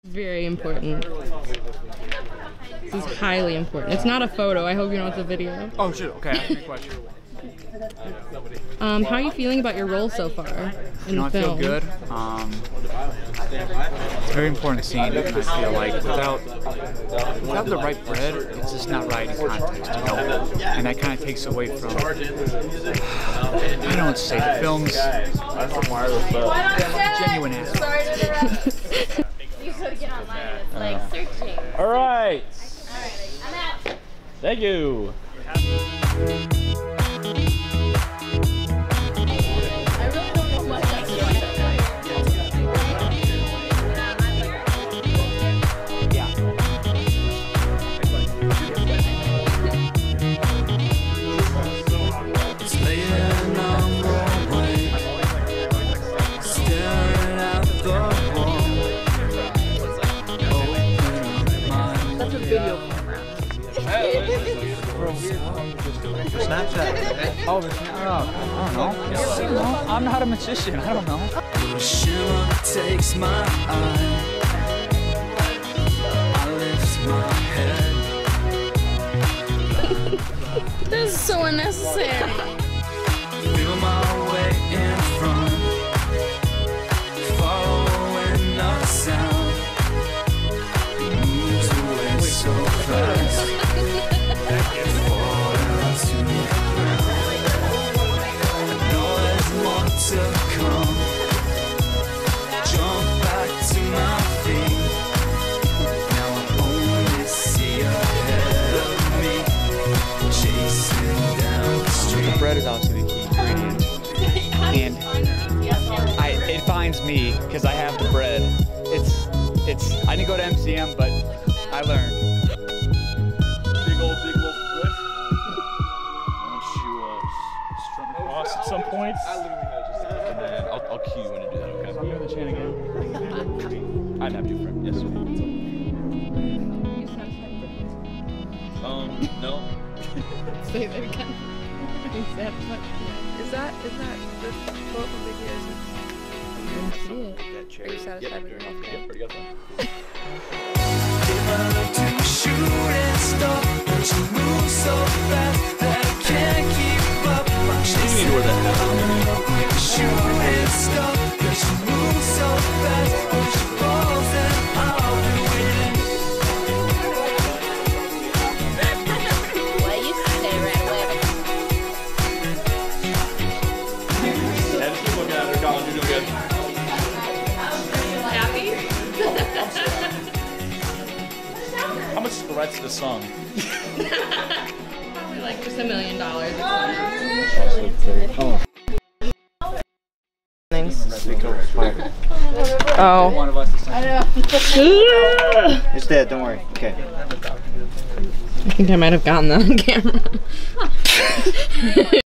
Very important. This is highly important. It's not a photo. I hope you know it's a video. Oh shit, okay, ask me a question. How are you feeling about your role so far in the film? I feel good. It's a very important scene, and I feel like without the right bread, it's just not right in context, you know? And that kind of takes away from, I don't know what to say, the film's genuine aspect. You could get online, it's like searching. Alright. Alright, I'm out. Thank you. Snapchat. Oh, I don't know. I'm not a magician. I don't know. Takes my eye. I lift my head. This is so unnecessary. Feel my way in front. Following the sound. Moves away so fast. To come, jump back to my feet. Now I only see ahead of me, chasing down the street. The bread is obviously the key ingredient, and it finds me because I have the bread. I didn't go to MCM, but I learned. Big old loaf of bread. I want you strum across at some points. And then I'll cue you when to do that, okay? So I'm doing the chant again. I'm happy for him. Yes, sir. No. Say that again. Is that the quote from Big Years? I didn't see it. Are you satisfied with your health care? Yep, already got that. You need to wear that hat. Well, you can stay right away. And just look at her, Colin, you're doing good. Happy? How much is the rights to the song? Probably like just $1 million. Oh. Oh. One of us is It's dead, don't worry. Okay. I think I might have gotten that on camera.